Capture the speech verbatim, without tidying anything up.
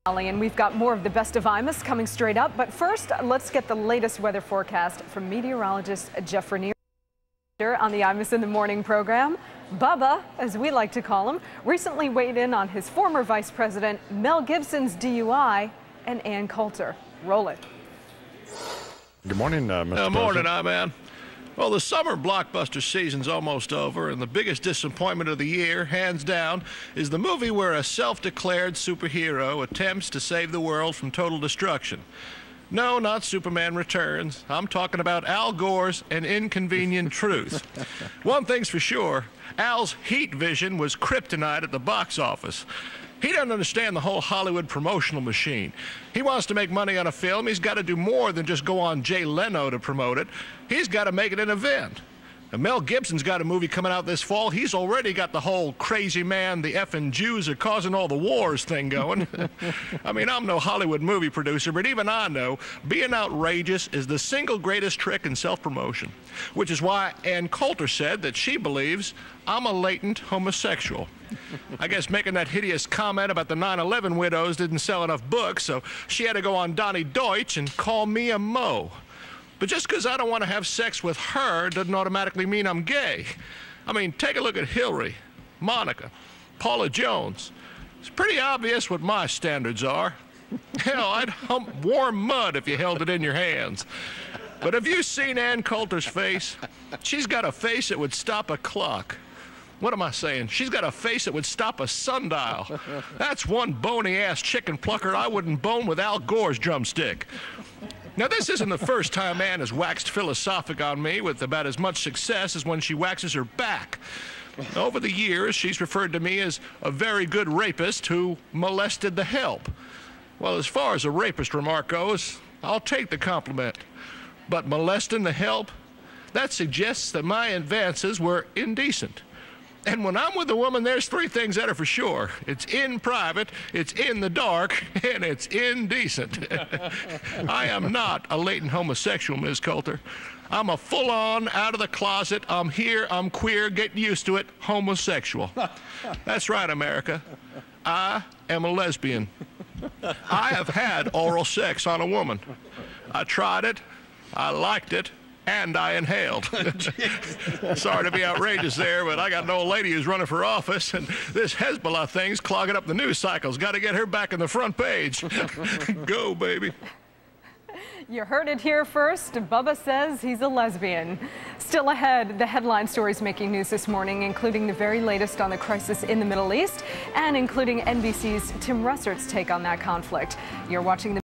And we've got more of the best of Imus coming straight up. But first, let's get the latest weather forecast from meteorologist Jeff Raniere on the Imus in the Morning program. Bubba, as we like to call him, recently weighed in on his former Vice President Mel Gibson's D U I and Ann Coulter. Roll it. Good morning, uh, Mister Good morning, President. I-Man. Well, the summer blockbuster season's almost over, and the biggest disappointment of the year, hands down, is the movie where a self-declared superhero attempts to save the world from total destruction. No, not Superman Returns. I'm talking about Al Gore's An Inconvenient Truth. One thing's for sure, Al's heat vision was kryptonite at the box office. He doesn't understand the whole Hollywood promotional machine. He wants to make money on a film. He's got to do more than just go on Jay Leno to promote it. He's got to make it an event. And Mel Gibson's got a movie coming out this fall. He's already got the whole crazy man, the effing Jews are causing all the wars thing going. I mean, I'm no Hollywood movie producer, but even I know being outrageous is the single greatest trick in self-promotion, which is why Ann Coulter said that she believes I'm a latent homosexual. I guess making that hideous comment about the nine eleven widows didn't sell enough books, so she had to go on Donnie Deutsch and call me a Mo. But just because I don't want to have sex with her doesn't automatically mean I'm gay. I mean, take a look at Hillary, Monica, Paula Jones. It's pretty obvious what my standards are. Hell, I'd hump warm mud if you held it in your hands. But have you seen Ann Coulter's face? She's got a face that would stop a clock. What am I saying? She's got a face that would stop a sundial. That's one bony-ass chicken plucker I wouldn't bone with Al Gore's drumstick. Now, this isn't the first time Ann has waxed philosophic on me with about as much success as when she waxes her back. Over the years, she's referred to me as a very good rapist who molested the help. Well, as far as a rapist remark goes, I'll take the compliment. But molesting the help, that suggests that my advances were indecent. And when I'm with a woman, there's three things that are for sure. It's in private, it's in the dark, and it's indecent. I am not a latent homosexual, Miz Coulter. I'm a full-on, out-of-the-closet, I'm here, I'm queer, get used to it, homosexual. That's right, America. I am a lesbian. I have had oral sex on a woman. I tried it, I liked it, and I inhaled. Sorry to be outrageous there, but I got an old lady who's running for office, and this Hezbollah thing's clogging up the news cycles. Got to get her back on the front page. Go, baby. You heard it here first. Bubba says he's a lesbian. Still ahead, the headline stories making news this morning, including the very latest on the crisis in the Middle East, and including N B C's Tim Russert's take on that conflict. You're watching the